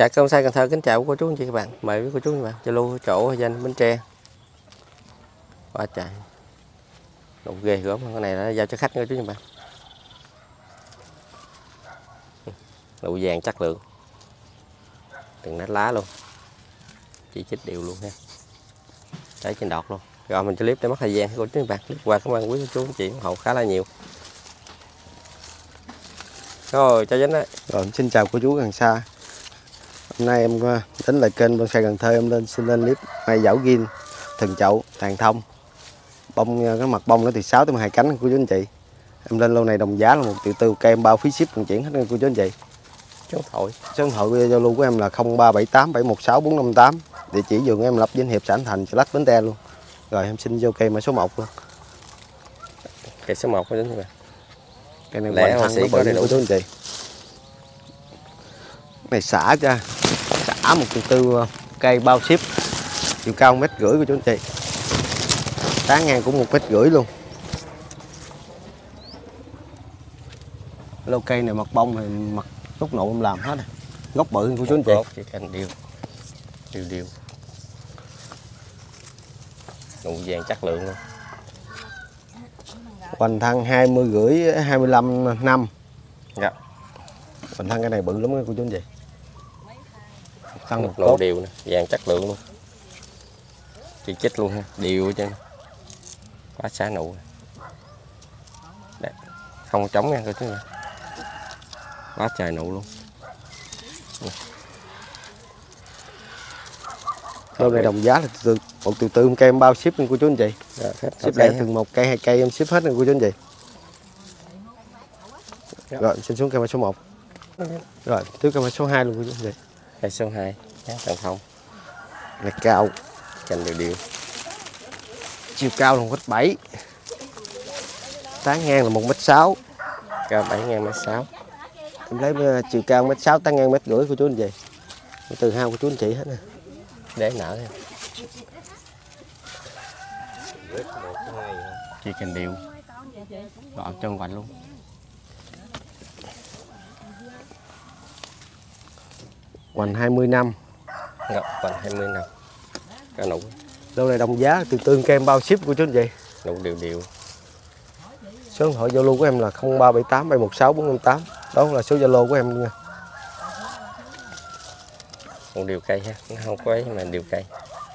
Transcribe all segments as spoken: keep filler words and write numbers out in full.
Dạ, Cơm Sai Cần Thơ kính chào cô chú anh chị các bạn. Mời cô chú các bạn Zalo chỗ danh Bến Tre. Quá trời. Đồ ghê gớm, cái này đã giao cho khách cô chú các bạn. Đồ vàng chất lượng. Từng nát lá luôn. Chỉ chích đều luôn ha. Đấy trên đọt luôn. Rồi mình cho clip để mất thời gian cô chú các bạn. Clip qua cảm ơn quý cô chú anh chị ủng hộ khá là nhiều. Rồi cho dính đấy. Rồi xin chào cô chú gần xa. Hôm nay em đến lại kênh Bonsai Cần Thơ, em lên xin lên clip mai dảo gin thần chậu tàn thông bông, cái mặt bông nó từ sáu tới mười hai cánh cô chú anh chị. Em lên lô này đồng giá là một triệu tư, cây em bao phí ship vận chuyển hết cô chú anh chị. Số điện thoại số điện thoại Zalo của em là không ba bảy tám bảy một sáu bốn năm tám. Địa chỉ vườn em lập Vĩnh Hiệp, xã An Thành, Chợ Lách, Bến Tre luôn. Rồi em xin vô cây mã số một luôn. Cây số một cô chú anh chị. Cây này lẻ hoa sĩ có đầy đủ cô chú anh chị. Này xả ra xả một triệu tư, cây bao ship, chiều cao một mét rưỡi của chú anh chị, tán ngang cũng một mét rưỡi luôn. Lô cây này mặt bông thì mặt gốc nụ em làm hết rồi, gốc bự của chú anh chị. Chỉ cành đều đều đều nụ vàng chất lượng luôn. Hoành thân hai mươi rưỡi hai mươi lăm năm. Dạ. Hoành thân cái này bự lắm cô chú anh chị. Thân một nụ đều nè, vàng chất lượng luôn. Chỉ chích luôn ha, đều ở trên. Quá xá nụ. Đấy. Không trống nha cô chú nha. Quá trời nụ luôn. Lô này đồng giá là từ một triệu tư cây em bao ship cô chú anh chị. Rồi, ship lẻ từng một cây hai cây em ship hết cô chú anh chị. Rồi xin xuống cây số một. Rồi tiếp cây số hai luôn cô chú anh chị. Cây số hai dáng tàn thông. Này cao, Cành đều đều. chiều cao là một mét bảy, tán ngang là một mét sáu, Cao bảy ngang mét sáu. em lấy chiều cao một mét sáu, tán ngang mét rưỡi cô chú anh chị. Từ hao của chú anh chị hết nè. Để nở nha. Chỉ cành đều. Đoạn chân quạnh luôn. Hoành hai mươi năm. Ngọc quạnh hai mươi năm. Cả nụ. Lô này đồng giá từ tương kem bao ship của chú anh chị. Nụ đều đều. Số điện thoại Zalo của em là không ba bảy tám bảy một sáu bốn năm tám. Đó là số Zalo của em luôn nha. Một điều cây ha, nó không có ấy mà điều cây.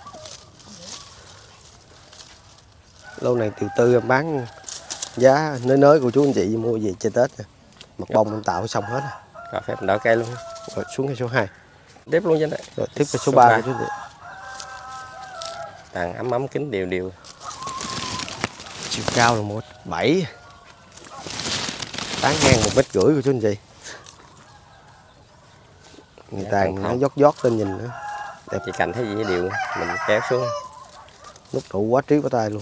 Lô này từ tư em bán giá nới nới của chú anh chị mua về chơi Tết nè. Mặt bông em tạo xong hết rồi. Rồi phép đỡ cây luôn. Rồi xuống cái số hai. Tiếp luôn trên đấy. Rồi tiếp cái số ba của chú anh chị. Tàn ấm ấm kính đều đều. Chiều cao là một mét bảy, tán ngang một mét rưỡi của chú anh chị. Người tàn nó dót dót lên nhìn nữa. Đẹp. Chỉ cành thấy gì đều mình kéo xuống. Nút trụ quá trí quá tay luôn.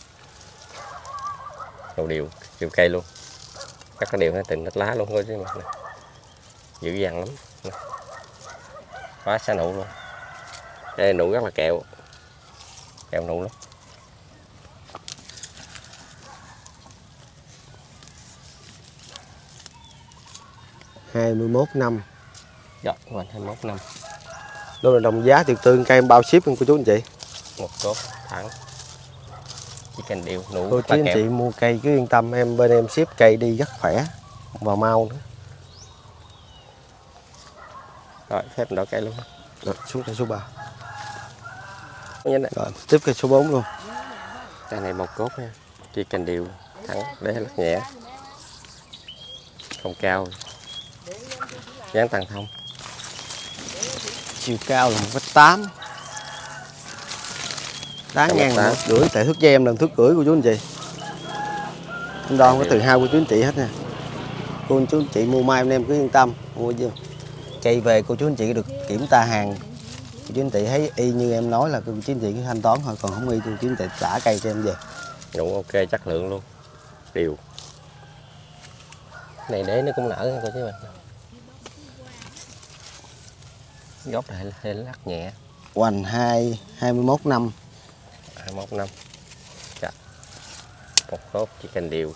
Đồ đều, đều cây luôn. Các cái đều nó từng nách lá luôn thôi chứ mà. Dữ dằn lắm. Quá xá nụ luôn. Đây nụ rất là kẹo. Kẹo nụ lắm. hai mươi mốt năm. Rồi, hoành hai mươi mốt năm. Đó là đồng giá từ tương cây em bao ship của chú anh chị. Một cốt thẳng. Chỉ cần đều nụ. Cô chú anh chị mua cây cứ yên tâm, em bên em ship cây đi rất khỏe và mau nữa. Rồi phép đỡ cây luôn. Rồi xuống cây số ba. Rồi tiếp cây số bốn luôn. Cây này một cốt nha. Chỉ cần đều thẳng để lắc nhẹ. Không cao. Dáng tàn thông. Chiều cao là một mét tám, tán ngang là một mét rưỡi, tại thước dây em làm thước rưỡi của chú anh chị. Em đo có từ hai của chú anh chị hết nè. Cô chú anh chị mua mai em em cứ yên tâm, mua chưa cây về cô chú anh chị được kiểm tra hàng, cô chú anh chị thấy y như em nói là cô chú anh chị cứ thanh toán thôi, còn không y cô chú anh chị trả cây cho em về. Nụ ok chất lượng luôn, đều. Này để nó cũng nở nha cô chú mình. Gốc này hơi lắc nhẹ. Hoành hai hai mươi mốt năm. hai mươi mốt năm. Chà. Một cốt chỉ cành đều.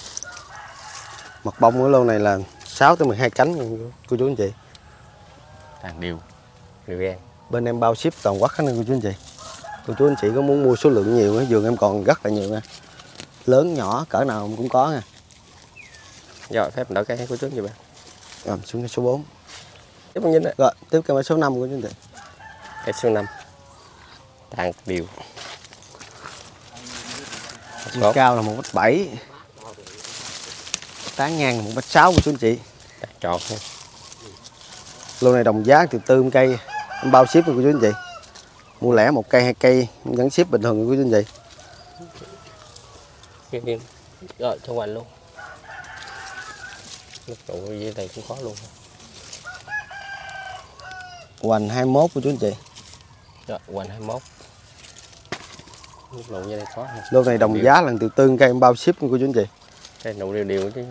Mặt bông của lô này là sáu tới mười hai cánh cô chú anh chị. tàn đều đều gan. Bên em bao ship toàn quốc hết nên cô chú anh chị. Cô chú anh chị có muốn mua số lượng nhiều cái vườn em còn rất là nhiều nha. Lớn nhỏ cỡ nào cũng có nha. Rồi phép mình đỡ cây của chú gì bạn. Rồi xuống cái số bốn. Tiếp bao nhiêu đấy. Rồi tiếp cái số năm của chú anh chị. Cây số năm. Tàn đều. Chiều cao là một mét bảy. Tán ngang là một mét sáu của chú anh chị. Tàn tròn ha. Lô này đồng giá từ tư cây em bao ship của chú anh chị. Mua lẻ một cây hai cây vẫn ship bình thường của chú anh chị. Rồi cho hoành luôn. Nước trụ dưới đây cũng khó luôn. Hoành hai mươi mốt của chú anh chị. Rồi hoành hai mươi mốt. Nước trụ dưới đây khó. Lô này đồng đều. giá lần từ tư cây em bao ship của chú anh chị. Cây nụ đều đều chứ.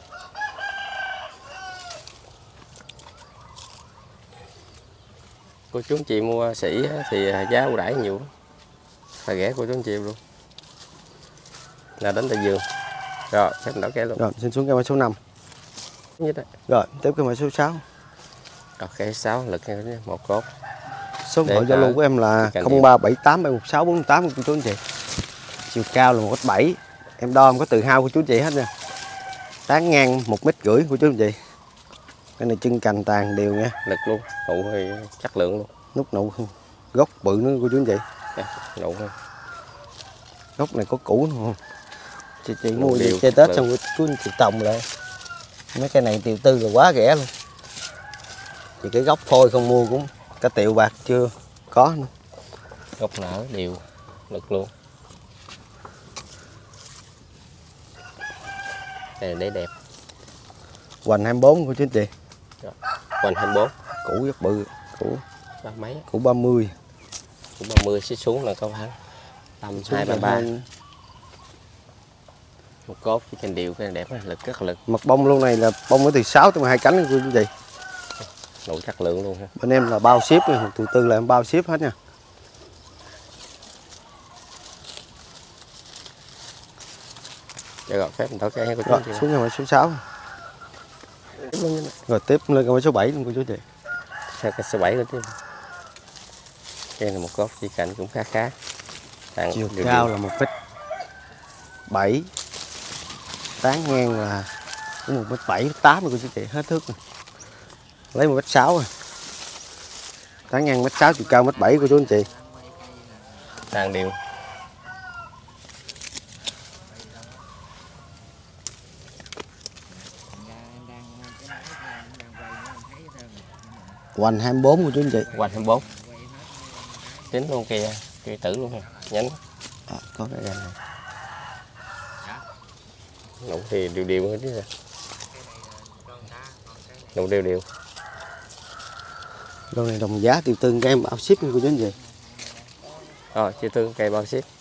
Cô chú anh chị mua sỉ thì giá ưu đãi nhiều lắm. Phải ghé cô chú anh chị luôn. Là đến tại vườn. Rồi, phép đỡ cây luôn. Rồi, xin xuống cây số năm. Rồi, tiếp cây số sáu. Rồi, cây sáu lực một cốt. Số điện thoại Zalo của em là không ba bảy tám bảy một sáu bốn tám của chú anh chị. Chiều cao là một mét bảy. Em đo em có từ hao của chú anh chị hết nha. Tán ngang một mét rưỡi của chú anh chị. Cái này chân cành tàn đều nha. Lực luôn, nụ thì chất lượng luôn. Nút nụ gốc bự nữa của chú anh chị. Đây, nụ thôi. Gốc này có củ nữa không? Chị, chị mua đi chơi Tết xong chú anh chị trồng lại. Mấy cây này triệu tư là quá rẻ luôn. Thì cái gốc phôi không mua cũng cả triệu bạc chưa có nữa. Gốc nở đều, lực luôn. Đây để đẹp. Hoành hai mươi bốn của chú anh chị. Hoành hai mươi bốn. Củ rất bự. Củ ba mấy. Củ ba mươi. Củ ba mươi xích xuống là có khoảng tầm hai ba ba. Một cốt với cành điều cái đẹp lực rất là lực. Mặt bông luôn này là bông ở từ sáu tới mười hai cánh của chú anh chị. Nụ chất lượng luôn ha. Bên em là bao ship, từ từ là em bao ship hết nha. Rồi phép mình thổi cây của chú Rồi, chị. xuống cây số sáu. Rồi tiếp lên cây số bảy luôn của chú chị. Theo cây số bảy của chú. Cây này một cốt chỉ cạnh cũng khá khá. Tàn chiều cao là một mét bảy. Tán ngang là một mét bảy tám của chú chị, hết thước rồi. Lấy một mét sáu rồi. Tán ngang mét sáu, chiều cao mét bảy của chú anh chị. Tàn đều. Hoành hai mươi bốn của chú anh chị. Hoành hai mươi bốn. Tính luôn kìa, cây tử luôn nè, nhánh. À, có cái này. Nụ thì đều đều hết chứ. Nụ đều đều. Lô này đồng giá tiêu tương em bao ship của chú anh chị. Rồi, chia tương cây bao ship.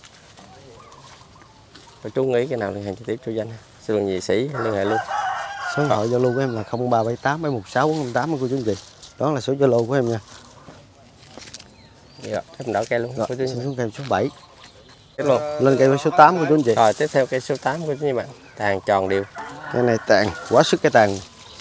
Cô chú nghĩ cái nào liên hệ trực tiếp cho danh. Sư Luận Nhị Sĩ liên hệ luôn. Số điện thoại Zalo của em là không ba bảy tám bảy một sáu bốn không tám của chú anh chị. Đó là số Zalo của em nha. Rồi, em đỡ cây luôn. Rồi, xin xuống cây số bảy. Tiếp luôn. Lên cây số tám của chú anh chị. Rồi, tiếp theo cây số tám của chú bạn. Tàn tròn đều. Cái này tàn, quá sức cái tàn.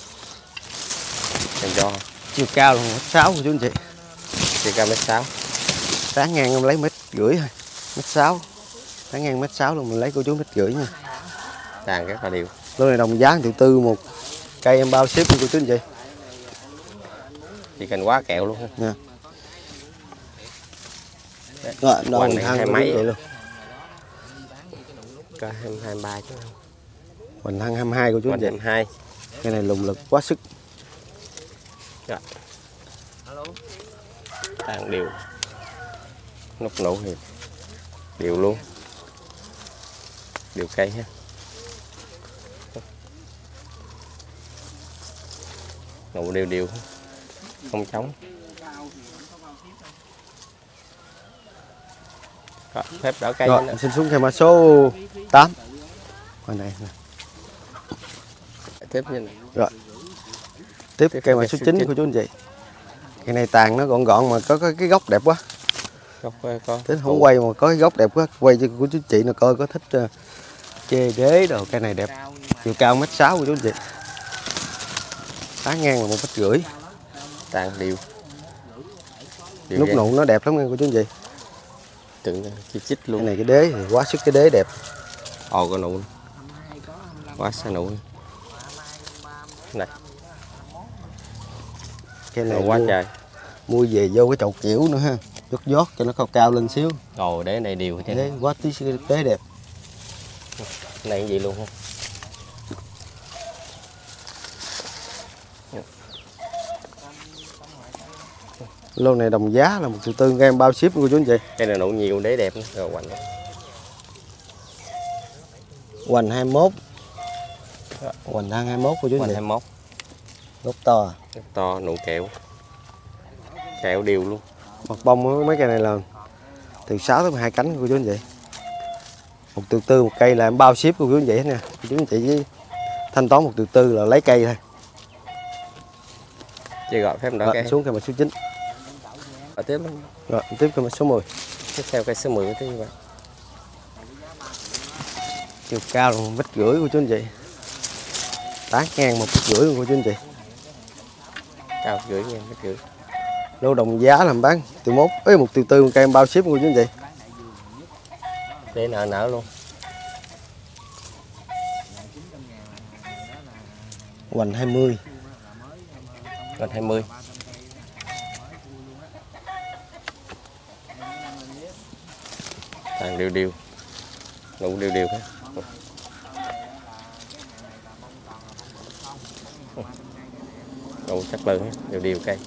Tàn cho. Chiều cao là một mét sáu của chú anh chị. Chiều cao mét sáu. Tán ngang em lấy mét rưỡi thôi. Mét sáu. Tán ngang mét sáu luôn, mình lấy cô chú mét rưỡi nha. Tàn rất là đều. Lô này đồng giá triệu tư một cây em bao ship của chú anh chị. Chỉ cần quá kẹo luôn ha. Nha. Rồi, đó Hoành mình này thang hai của mấy chú chị luôn. Có hai mươi ba chứ. Hoành thang hai mươi hai của chú anh Hoành chị. hai mươi hai. Cái này lùng lực quá sức. Rồi. Tàn đều. Nút nụ thì đều luôn. Đều cây ha. Nụ đều đều. Không trống. Rồi, phép đỡ cây. Rồi, xin xuống cây mã số tám. Ở đây nè. Tiếp như này. Rồi. Tiếp, Tiếp cây mã số chín của chú anh chị. Cây này tàn nó gọn gọn mà có, có cái gốc đẹp quá. Gốc có. Tính không quay mà có cái gốc đẹp quá, quay cho của chú chị nó coi có thích uh, chê đế đồ. Cây này đẹp. Chiều cao mét sáu của chú anh chị. Tán ngang là một mét rưỡi. Tàn đều. Nút nụ nó đẹp lắm nha cô chú anh chị. Tưởng chi chít luôn. Cái này cái đế thì quá sức, cái đế đẹp. Ồ con nụ. Quá xa nụ. Này. Cái này quá mua, trời. mua về vô cái chậu kiểu nữa ha. Dốt dót cho nó cao cao lên xíu. Ồ đế này đều chứ. Đế quá tí đế đẹp. Cái này cái gì luôn không? Lô này đồng giá là một triệu tư em bao ship của chú anh chị. Cái này nụ nhiều đế đẹp nữa. Rồi hoành. Hoành hai mốt. Hoành thang hai mốt của chú anh chị. hai mốt. Gốc to à? Gốc to nụ kẹo. Kẹo đều luôn. Mặt bông mấy cây này là từ sáu tới mười hai cánh của chú anh chị. Một triệu tư một cây là em bao ship của chú anh chị hết nha. Chú anh chị với thanh toán một triệu tư là lấy cây thôi. Chị gọi phép đó. Rồi, Cây xuống cây số chín. Rồi tiếp luôn. Rồi tiếp cây số mười. Tiếp theo cây số mười tiếp như vậy. Chiều cao là một mét rưỡi của chú anh chị. Tán ngang một mét rưỡi của chú anh chị. Cao rưỡi nha, mét rưỡi. Lô đồng giá làm bán từ mốt ấy một triệu tư một cây em bao ship của chú anh chị. Để nở nở luôn. Hoành hai mươi. Hoành hai mươi. Tàn đều đều. Nụ đều đều hết. Nụ chắc lớn đều đều cây.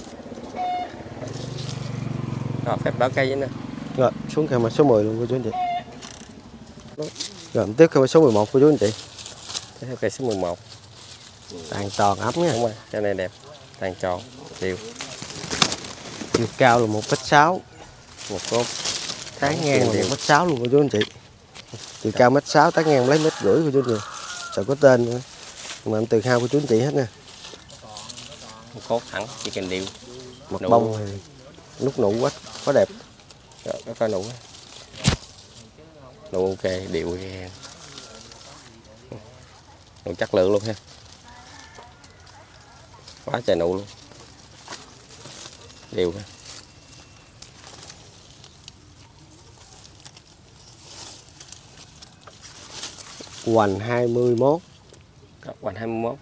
Rồi phép đó cây vậy nè. Rồi xuống cây số mười luôn của chú anh chị. Rồi tiếp cây số mười một của chú anh chị. Tiếp theo cây số mười một. Tàn tròn ấm nha. Đúng rồi, cái này đẹp. Tàn tròn đều. Chiều cao là một mét sáu. Một cốt. Tán ngang là một mét sáu luôn của chú anh chị. Chiều cao mét sáu, tán ngang lấy mét rưỡi của chú anh chị. Sợ có tên nữa. Nhưng mà em từ hao của chú anh chị hết nha. Một cốt thẳng chỉ cần đều. Mặt nụ. bông thì nút nụ quá quá đẹp. Rồi nó coi nụ. Nụ ok đều nha. Nụ chất lượng luôn ha. Quá trời nụ luôn. Đều ha. Hoành hai mươi mốt. Hoành hai mươi mốt.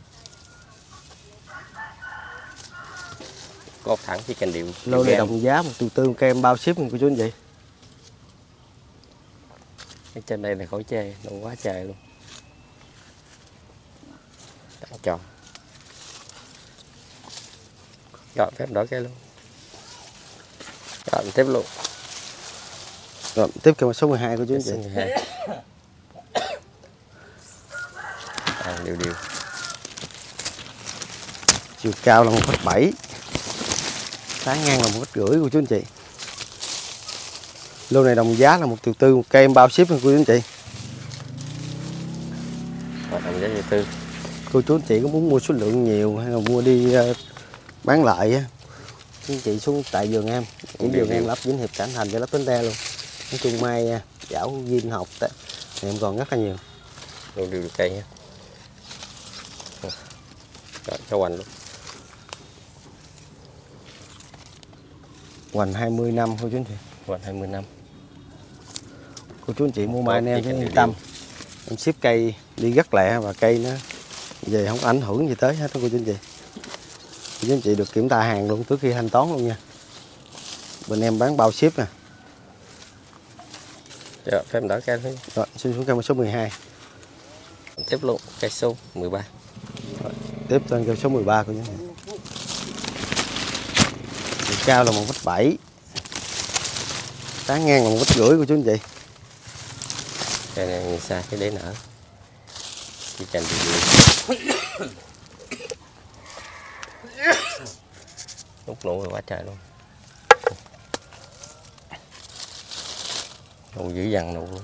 Cột thẳng chỉ cần đều. Lô này đồng giá một triệu tư một cây em bao ship của chú anh chị. Cái trên đây là khỏi chê, nụ quá trời luôn. Tặng tròn. Rồi phép đổi cây luôn. Rồi tiếp luôn. Rồi tiếp cây số mười hai của chú anh chị. À, đều đều. Chiều cao là một mét bảy. Tán ngang là một mét rưỡi của chú anh chị. Lô này đồng giá là một triệu tư một cây em bao ship của chú anh chị. Rồi đồng giá triệu tư. Cô chú anh chị có muốn mua số lượng nhiều hay là mua đi uh, bán lại á, chú anh chị xuống tại vườn em, chỉ vườn em lắp Vĩnh Hiệp Cảnh Thành cho lắp Bến Tre luôn. Nói chung mai uh, giảo viên học thì em còn rất là nhiều. Luôn đều cây nha. Rồi cho hoành luôn. Hoành hai mươi năm cô chú anh chị. Hoành hai mươi năm. Cô chú anh chị mua mai anh em chứ yên tâm. Em ship cây đi rất lẹ và cây nó về không ảnh hưởng gì tới hết đó cô chú anh chị. Cô chú anh chị được kiểm tra hàng luôn trước khi thanh toán luôn nha. Bên em bán bao ship nè. Rồi phép đỡ cây thôi. Rồi xin xuống cây số mười hai. Tiếp luôn cây số mười ba. Rồi, tiếp lên cây số mười ba của chú anh chị. Chiều cao là một mét bảy. Tán ngang là một mét rưỡi của chú anh chị. Cây này nhìn xa cái đế nở. Chỉ cần đi lúc nụ rồi quá trời luôn. Nụ dữ dằn nụ luôn.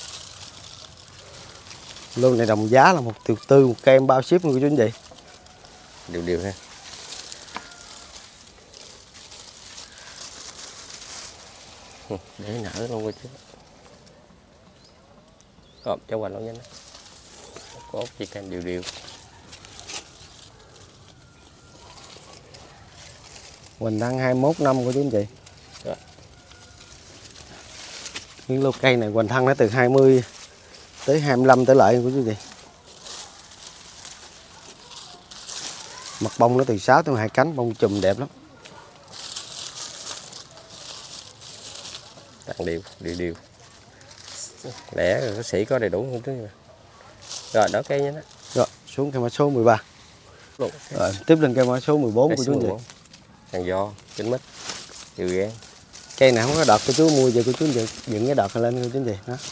Lô này đồng giá là một triệu tư một cây em bao ship của chú anh chị. Đều đều ha. Để nở luôn chứ. Rồi cho hoành nó nhanh. Cốt chỉ cần đều đều. Hoành Thăng hai mươi mốt năm của chú anh chị. Rồi. Những lô cây này Hoành Thăng nó từ hai mươi tới hai mươi lăm tới lại của chú anh chị. Mặt bông nó từ sáu tới hai cánh, bông chùm đẹp lắm. Tặng đều, đều đều. Lẻ rồi, sĩ có đầy đủ không chứ. Rồi đó cây nhé đó. Rồi, xuống cây mã số mười ba. Rồi, Rồi, tiếp lên cây mã số mười bốn của chú anh chị. Hàng giò, kính mít, nhiều gan. Cây này không có đọt của chú mua về của chú anh chị, dựng cái đọt này lên của chú anh chị. Đó.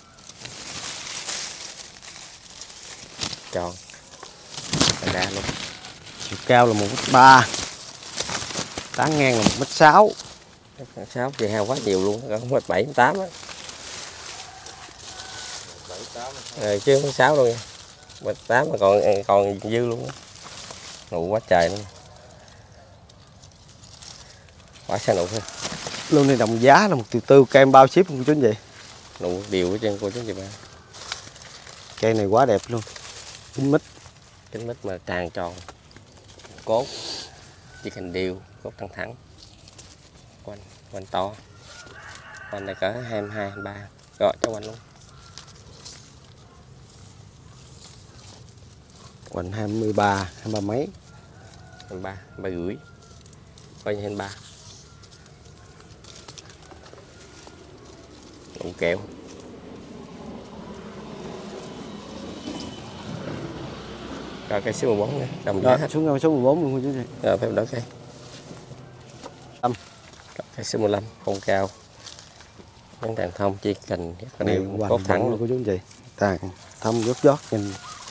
Tròn. Đa luôn. Chiều cao là một mét ba. Tán ngang là một mét sáu. sáu thì heo quá nhiều luôn, không phải bảy tám á. Rồi chứ không sáu luôn. bảy tám mà còn còn dư luôn. Nụ quá trời luôn. Quá xa nụ thôi. Luôn này đồng giá là một triệu tư, cây em bao ship của chú anh chị. Nụ đều ở trên cô chú anh chị ba. Cây này quá đẹp luôn. Kính mít. Kính mít mà tràn tròn. Cốt. Chỉ cành đều, cốt thẳng thẳng. Quanh, quanh to. Quanh này cỡ hai mươi hai, hai mươi ba. Rồi cho quanh luôn. Hoành hai mươi ba, hai mươi ba mấy. hai mươi ba, hai mươi ba rưỡi. Coi như hai mươi ba. Nụ kẹo. Rồi cây số mười bốn nha, đồng giá Rồi, hết. xuống cây số mười bốn luôn chú chị. Rồi phép đổi cây. Tâm. Cây số mười lăm, không cao. Nhánh tàn thông chi cành rất là Này đều, cốt thẳng luôn của chú anh chị. Tàn thông dốt dót nhìn.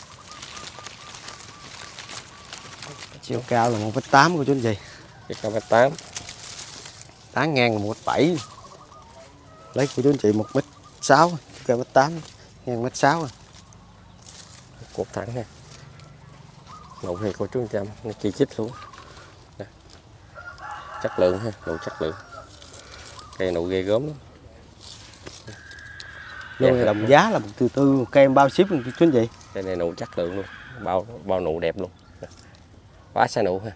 Chiều cao là một mét tám của chú anh chị. Chiều cao mét tám. Tán ngang là một mét bảy. Lấy của chú anh chị một mét sáu, cao mét tám, ngang mét sáu. Cốt thẳng ha. Nụ này cô chú anh trăm, nó chi chít luôn. Nè. Chất lượng ha, nụ chất lượng. Cây nụ ghê gớm lắm. Lô này đồng giá là một triệu tư, một cây em bao ship luôn chú anh chị. Cây này nụ chất lượng luôn, bao bao nụ đẹp luôn. Nè. Quá xa nụ ha.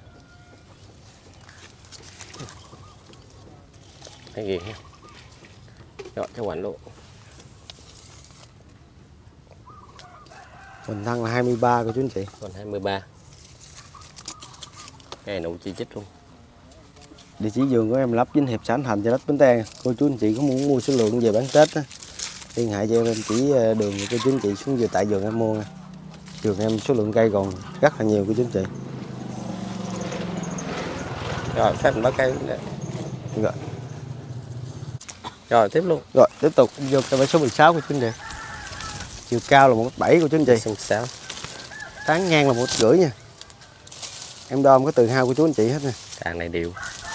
Cái gì ha. Rồi cho quạnh luôn. Hoành Thăng là hai mươi ba của chú anh chị. Còn hai mươi ba. Cây nụ chi chít luôn. Địa chỉ vườn của em lắp Vĩnh Hiệp, xã Khánh Thành, Chợ Lách, Bến Tre. Cô chú anh chị có muốn mua số lượng về bán Tết á, liên hệ cho em, em chỉ đường của cô chú anh chị xuống về tại vườn em mua nha. Vườn em số lượng cây còn rất là nhiều của chú anh chị. Rồi phép mình bắt cây. Rồi. Rồi tiếp luôn. Rồi tiếp tục vô cây số mười sáu của chú anh chị. Chiều cao là một mét bảy của chú anh chị. mười sáu. Tán ngang là một mét rưỡi nha. Em đo có từ hao của chú anh chị hết nè. Càng này đều.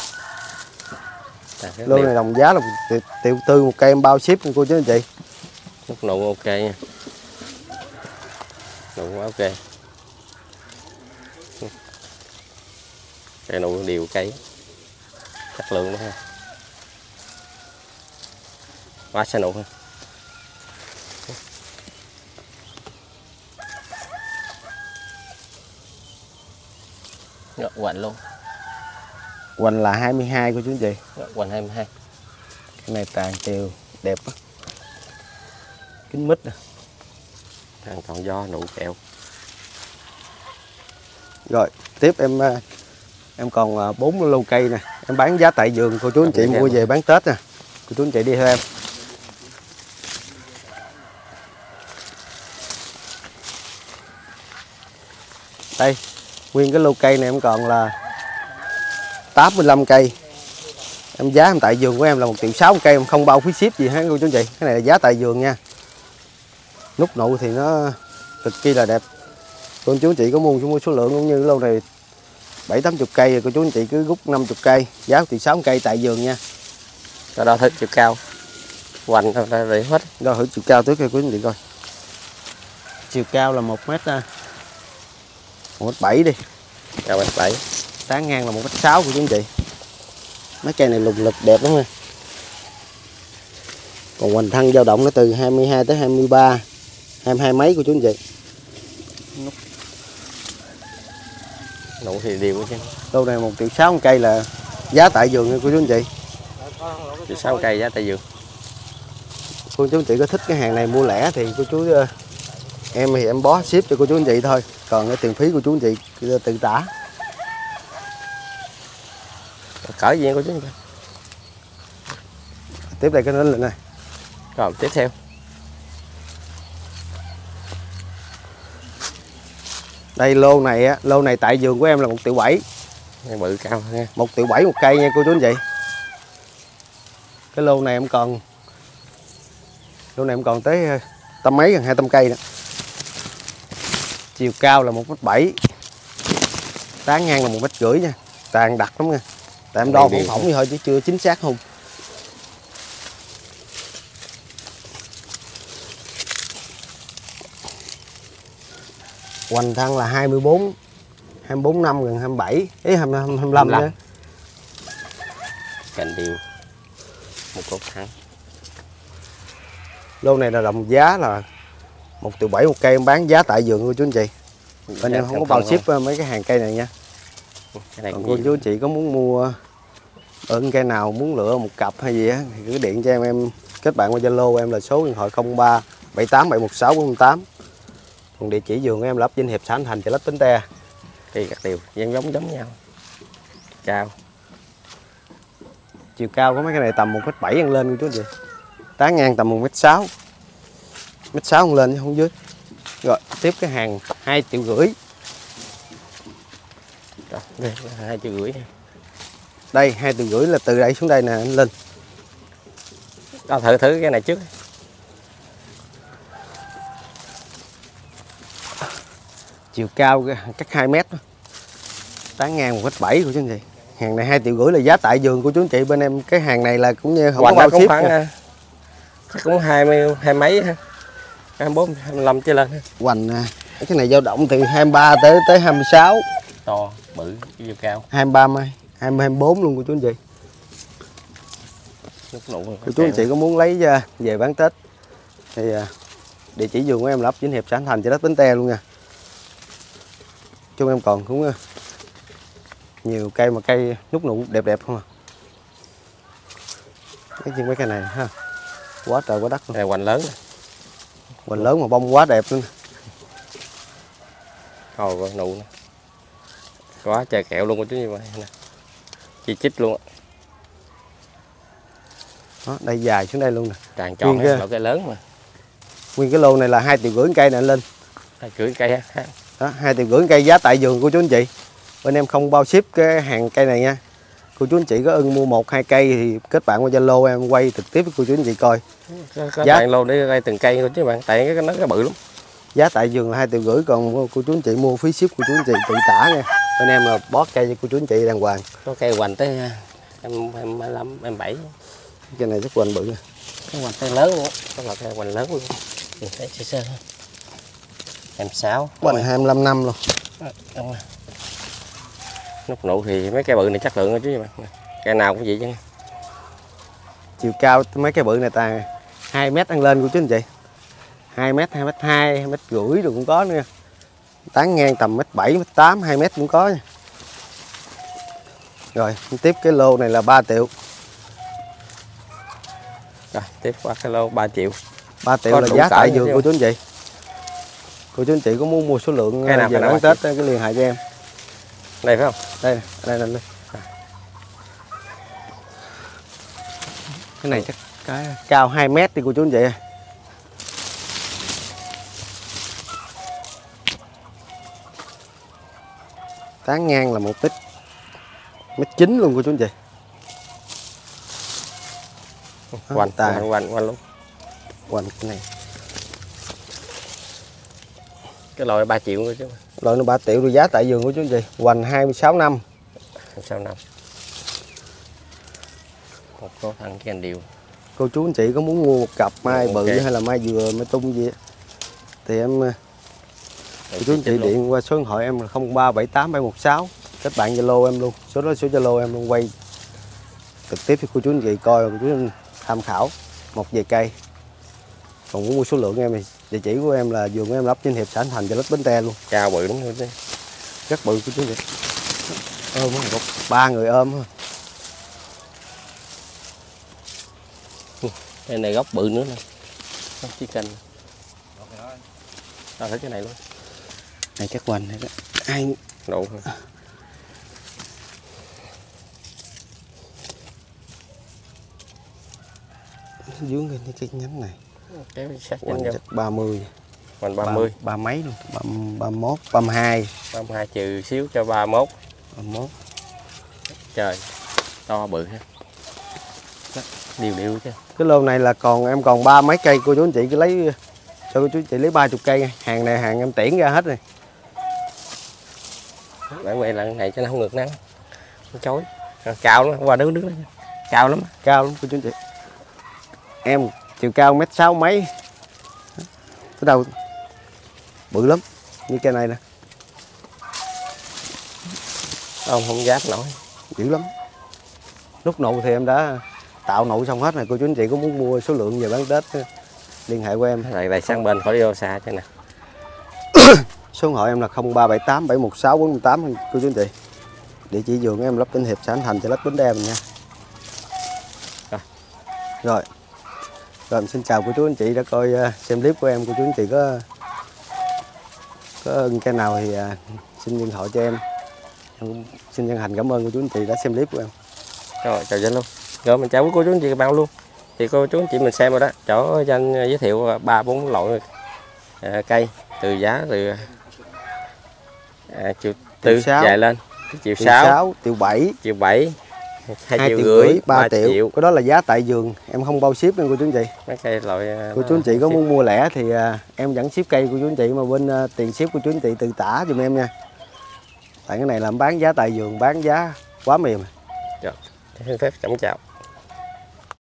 Lô này đồng giá là một triệu tư, một cây em bao ship nha cô chú anh chị. Nước nụ ok nha. Nụ quá ok. Cây nụ đều cây. Chất lượng đó ha. Quá xa nụ ha. Rồi, quạnh luôn. Hoành là hai mươi hai của chú anh chị. Rồi, quạnh hai mươi hai. Cái này tàn chiều đẹp á. Kính mít nè. Thằng còn do nụ kẹo. Rồi tiếp em em còn bốn lô cây nè, em bán giá tại vườn, cô chú anh chị mua về bán Tết nè. Cô chú anh chị đi theo em. Đây, nguyên cái lô cây này em còn là tám mươi lăm cây. Em giá em tại vườn của em là một triệu sáu một cây, em không bao phí ship gì hết cô chú anh chị. Cái này là giá tại vườn nha. Nút nụ thì nó cực kỳ là đẹp. Cô chú anh chị có mua chú mua số lượng cũng như lô này bảy tám mươi cây, rồi cô chú anh chị cứ rút năm mươi cây, giá một triệu sáu cây tại vườn nha. Rồi đo thử chiều cao. Hoành ra để hết. Đo thử chiều cao trước cho cô chú anh chị coi. Chiều cao là một mét một mét bảy đi. Cao mét bảy. Tán ngang là một mét sáu của chú anh chị. Mấy cây này lùng lực đẹp lắm nha. Còn Hoành Thăng dao động nó từ hai mươi hai tới hai mươi ba, hai mươi hai mấy của chú anh chị. Nụ thì đều chứ. Lô này một triệu sáu cây là giá tại vườn nha cô chú anh chị. Chứ sáu cây giá tại vườn. Cô chú anh chị có thích cái hàng này mua lẻ thì cô chú em thì em bó ship cho cô chú anh chị thôi, còn cái tiền phí của chú anh chị tự trả. Cỡ gì cô chú anh chị? Tiếp đây cái nữa lên này. Rồi tiếp theo. Đây lô này á, lô này tại vườn của em là một triệu bảy. Bự cao nha. một triệu bảy một cây nha cô chú anh chị. Cái lô này em còn lô này em còn tới trăm mấy gần hai trăm cây đó. Chiều cao là một mét bảy, tán ngang là một mét rưỡi nha, tàn đặc lắm nha. Tại em đo phỏng phỏng vậy thôi chứ chưa chính xác không. Hoành thân là hai mươi bốn, hai mươi bốn năm gần hai mươi bảy, ý hai mươi lăm, hai mươi lăm nữa. Cành đều, một cột thẳng. Lô này là đồng giá là một triệu bảy một cây, em bán giá tại vườn của chú anh chị. Bên em không có bao ship không? Mấy cái hàng cây này nha. Cái này còn cô chú anh chị có muốn mua ơn cây nào, muốn lựa một cặp hay gì á thì cứ điện cho em, em kết bạn qua Zalo em là số điện thoại không ba bảy tám bảy một sáu bốn tám. Còn địa chỉ vườn của em là ấp Vinh Hiệp, xã An Thành, Chợ Lách, Bến Tre. Cây cắt đều, giống giống giống nhau. Cao. Chiều cao của mấy cái này tầm một mét bảy ăn lên của chú anh chị. Tán ngang tầm một mét sáu. Mét sáu ăn lên chứ không dưới. Rồi, tiếp cái hàng hai triệu rưỡi. Rồi, đây là hai triệu rưỡi. Đây hai triệu rưỡi là từ đây xuống đây nè anh Linh. Đó, thử thử cái này trước. Chiều cao cách hai mét, tán ngang một mét bảy của chú anh chị. Hàng này hai triệu rưỡi là giá tại vườn của chú anh chị. Bên em cái hàng này là cũng như không Hoành có bao cũng ship khoảng, nha. chắc cũng hai mươi hai mấy ha, hai mươi bốn hai mươi lăm trở lên. Hoành cái này dao động từ hai mươi ba tới tới hai mươi sáu. To bự chiều cao hai mươi ba mai hai mươi, hai mươi bốn luôn của chú anh chị. Cô chú anh chị có muốn lấy về bán Tết thì địa chỉ vườn của em là ấp Vĩnh Hiệp, xã An Thành, Chợ Lách, Bến Tre luôn nha. Chung em còn cũng nhiều cây mà cây nút nụ đẹp đẹp không à. Cái chuyện mấy cây này ha, quá trời quá đất luôn. Này hoành lớn, hoành lớn mà bông quá đẹp luôn. Hồi coi nụ nè, quá trời kẹo luôn của chú như vậy nè, chi chít luôn á. Đó, đây dài xuống đây luôn nè. Tràn tròn cái loại cây lớn mà. Nguyên cái lô này là hai triệu rưỡi cây nè anh Linh. Hai rưỡi cây á. Đó, hai triệu rưỡi cây giá tại vườn của chú anh chị. Bên em không bao ship cái hàng cây này nha. Cô chú anh chị có ưng mua một hai cây thì kết bạn qua Zalo em quay trực tiếp với cô chú anh chị coi. Có, có giá... lô để đây từng cây chứ bạn, tại cái nó cái bự lắm. Giá tại vườn là hai triệu rưỡi, còn cô chú anh chị mua phí ship của chú anh chị tự trả nha. Bên em là bó cây cho cô chú anh chị đàng hoàng. Có cây hoành tới em em lăm em bảy. Cây này rất hoành bự nha. Cái hoành tay lớn luôn, đó là cây hoành lớn luôn. Nhìn thấy sơ sơ. Em sáu. Hoành hai mươi lăm năm luôn. Đúng rồi. Nút nụ thì mấy cây bự này chất lượng rồi chứ bạn. Cây nào cũng vậy chứ. Chiều cao mấy cây bự này ta hai mét ăn lên của chú anh chị. hai mét, hai mét hai, hai mét rưỡi rồi cũng có nữa. Tán ngang tầm mét bảy, mét tám, hai mét cũng có nha. Rồi, tiếp cái lô này là ba triệu. Rồi, tiếp qua cái lô ba triệu. ba triệu là giá tại vườn của chú anh chị. Cô chú anh chị có muốn mua số lượng cái nào về bán Tết cái liên hệ cho em. Đây phải không? Đây, đây là đây. Cái này chắc cái cao hai mét đi cô chú anh chị. Tán ngang là một mét mét chín luôn cô chú anh chị. Hoành hoành hoành hoành luôn. Hoành cái này. Cái loại ba triệu thôi chứ. Loại nó ba triệu rồi giá tại vườn của chú anh chị. Hoành hai mươi sáu năm. hai mươi sáu năm. Một có thằng cái anh điều. Cô chú anh chị có muốn mua một cặp mai okay. bự hay là mai dừa, mai tung gì thì em cô chú anh chị điện qua số điện thoại em là không ba bảy tám bảy một sáu, kết bạn Zalo em luôn, số đó số Zalo em luôn, quay trực tiếp cho cô chú anh chị coi, cô chú anh tham khảo một vài cây. Còn muốn mua số lượng em thì địa chỉ của em là vườn của em là ấp Vinh Hiệp, xã An Thành, Chợ Lách, Bến Tre luôn. Cao bự đúng không chứ? Rất bự cô chú anh chị. Ôm có ba người ôm thôi. Đây này gốc bự nữa nè, không chỉ cành. Rồi thử cái này luôn. Này chắc quanh này đó. Ai Đủ. dướng cái cái nhánh này. Kéo sát Quanh nhanh chắc ba mươi. Quanh ba mươi. Ba mấy luôn, ba ba mốt, ba mươi hai. ba mươi hai trừ xíu cho ba mươi mốt. ba mươi mốt. Trời, to bự ha. Điều điệu chứ. Cái lô này là còn em còn ba mấy cây, cô chú anh chị cứ lấy cho cô chú anh chị lấy ba chục cây nha. Hàng này hàng em tiễn ra hết rồi. Bởi vậy là này cho nó không ngược nắng. Nó chối. Cao lắm, qua đứng đứng lên. Cao lắm. Cao lắm cô chú anh chị. Em chiều cao mét sáu mấy. Tới đâu bự lắm. Như cây này nè. Ông không dám nổi. Dữ lắm. Lúc nụ thì em đã tạo nụ xong hết này, cô chú anh chị có muốn mua số lượng về bán Tết liên hệ qua em. Này này sang bên khỏi đi đâu xa chứ nè. Số điện thoại em là không ba bảy tám bảy một sáu bốn tám cô chú anh chị. Địa chỉ vườn em Lấp Vĩnh Hiệp, xã An Thành, Chợ Lách, Bến Tre mình nha. Rồi. Rồi. Rồi em xin chào cô chú anh chị đã coi xem clip của em. Cô chú anh chị có có cái nào thì xin điện thoại cho em. Em cũng xin chân thành cảm ơn cô chú anh chị đã xem clip của em. Rồi chào Danh luôn. Rồi mình chào quý cô chú anh chị các bạn luôn. Thì cô chú anh chị mình xem rồi đó, chỗ Danh giới thiệu ba bốn loại à, cây từ giá từ à, triệu tư dài lên triệu sáu, triệu bảy, triệu bảy, hai hai triệu triệu rưỡi, rưỡi, ba ba triệu. triệu. Cái đó là giá tại vườn, em không bao ship nha cô chú anh chị. Mấy cây loại Cô chú anh chị có muốn mua lẻ thì à, em vẫn ship cây cô chú anh chị, mà bên à, tiền ship của chú anh chị từ tả giùm em nha. Tại cái này là em bán giá tại vườn, bán giá quá mềm. Rồi, xin phép chậm chào.